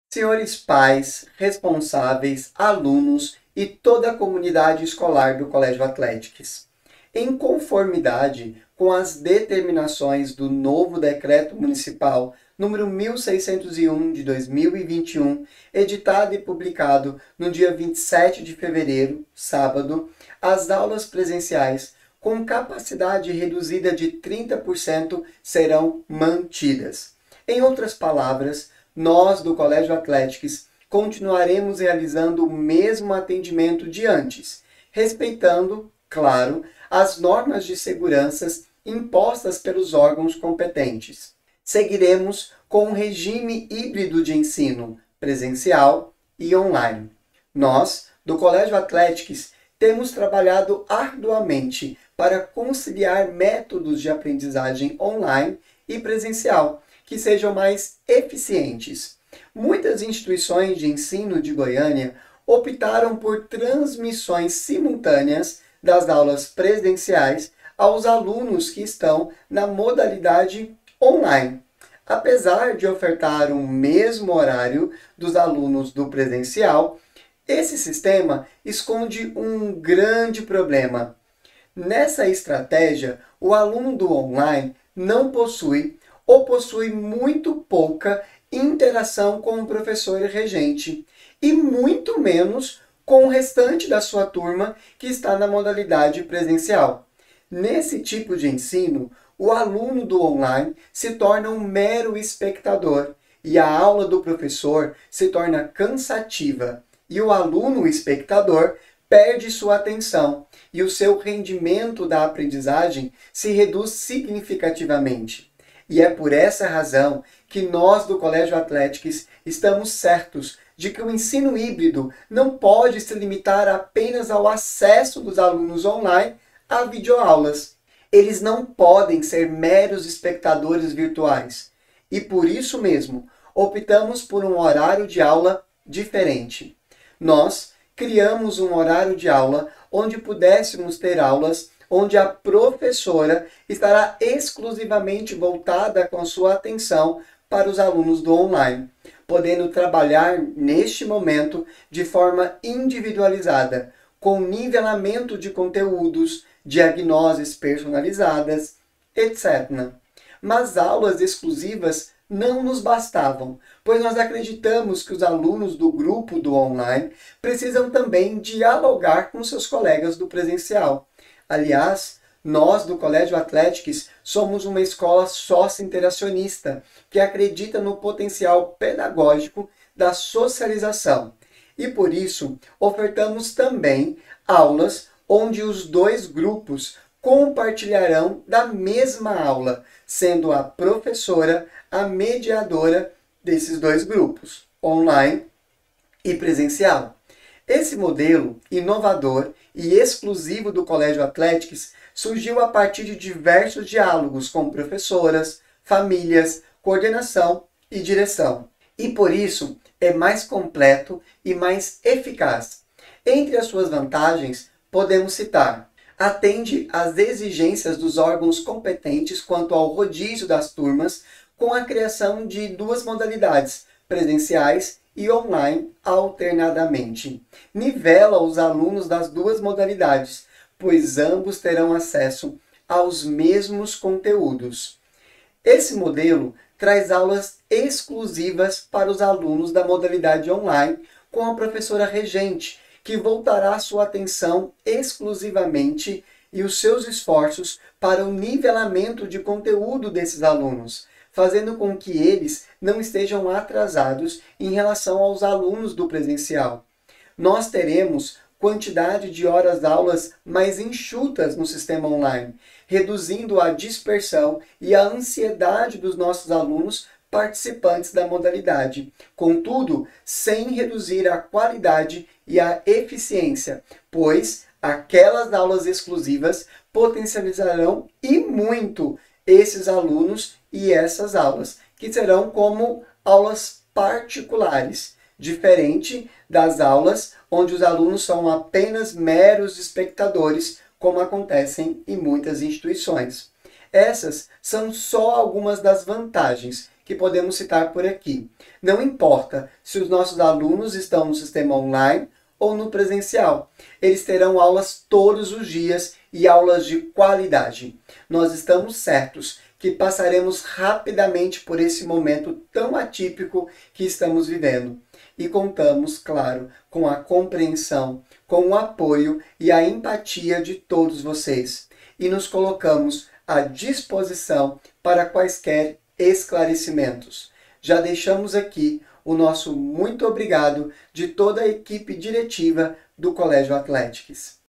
Senhores pais, responsáveis, alunos e toda a comunidade escolar do Colégio Atléticos, em conformidade com as determinações do novo Decreto Municipal número 1601 de 2021, editado e publicado no dia 27 de fevereiro, sábado, as aulas presenciais com capacidade reduzida de 30% serão mantidas. Em outras palavras, nós do Colégio Atléticos continuaremos realizando o mesmo atendimento de antes, respeitando, claro, as normas de segurança impostas pelos órgãos competentes. Seguiremos com um regime híbrido de ensino, presencial e online. Nós, do Colégio Atléticos, temos trabalhado arduamente para conciliar métodos de aprendizagem online e presencial, que sejam mais eficientes. Muitas instituições de ensino de Goiânia optaram por transmissões simultâneas das aulas presenciais aos alunos que estão na modalidade online. Apesar de ofertar o mesmo horário dos alunos do presencial, esse sistema esconde um grande problema. Nessa estratégia, o aluno do online não possui ou possui muito pouca interação com o professor e regente, e muito menos com o restante da sua turma que está na modalidade presencial. Nesse tipo de ensino, o aluno do online se torna um mero espectador e a aula do professor se torna cansativa e o aluno espectador perde sua atenção e o seu rendimento da aprendizagem se reduz significativamente. E é por essa razão que nós do Colégio Atléticos estamos certos de que o ensino híbrido não pode se limitar apenas ao acesso dos alunos online a videoaulas. Eles não podem ser meros espectadores virtuais. E por isso mesmo, optamos por um horário de aula diferente. Nós criamos um horário de aula onde pudéssemos ter aulas onde a professora estará exclusivamente voltada com sua atenção para os alunos do online, podendo trabalhar neste momento de forma individualizada, com nivelamento de conteúdos, diagnoses personalizadas, etc. Mas aulas exclusivas não nos bastavam, pois nós acreditamos que os alunos do grupo do online precisam também dialogar com seus colegas do presencial. Aliás, nós do Colégio Atléticos somos uma escola sócio-interacionista que acredita no potencial pedagógico da socialização. E por isso, ofertamos também aulas onde os dois grupos compartilharão da mesma aula, sendo a professora a mediadora desses dois grupos, online e presencial. Esse modelo inovador e exclusivo do Colégio Atléticos surgiu a partir de diversos diálogos com professoras, famílias, coordenação e direção. E por isso é mais completo e mais eficaz. Entre as suas vantagens, podemos citar: atende às exigências dos órgãos competentes quanto ao rodízio das turmas, com a criação de duas modalidades, presenciais e online alternadamente. Nivela os alunos das duas modalidades, pois ambos terão acesso aos mesmos conteúdos. Esse modelo traz aulas exclusivas para os alunos da modalidade online, com a professora regente, que voltará sua atenção exclusivamente e os seus esforços para o nivelamento de conteúdo desses alunos, fazendo com que eles não estejam atrasados em relação aos alunos do presencial. Nós teremos quantidade de horas-aulas mais enxutas no sistema online, reduzindo a dispersão e a ansiedade dos nossos alunos participantes da modalidade, contudo, sem reduzir a qualidade e a eficiência, pois aquelas aulas exclusivas potencializarão e muito esses alunos e essas aulas, que serão como aulas particulares, diferente das aulas onde os alunos são apenas meros espectadores, como acontecem em muitas instituições. Essas são só algumas das vantagens que podemos citar por aqui. Não importa se os nossos alunos estão no sistema online ou no presencial. Eles terão aulas todos os dias e aulas de qualidade. Nós estamos certos que passaremos rapidamente por esse momento tão atípico que estamos vivendo. E contamos, claro, com a compreensão, com o apoio e a empatia de todos vocês. E nos colocamos à disposição para quaisquer esclarecimentos. Já deixamos aqui o nosso muito obrigado de toda a equipe diretiva do Colégio Atléticos.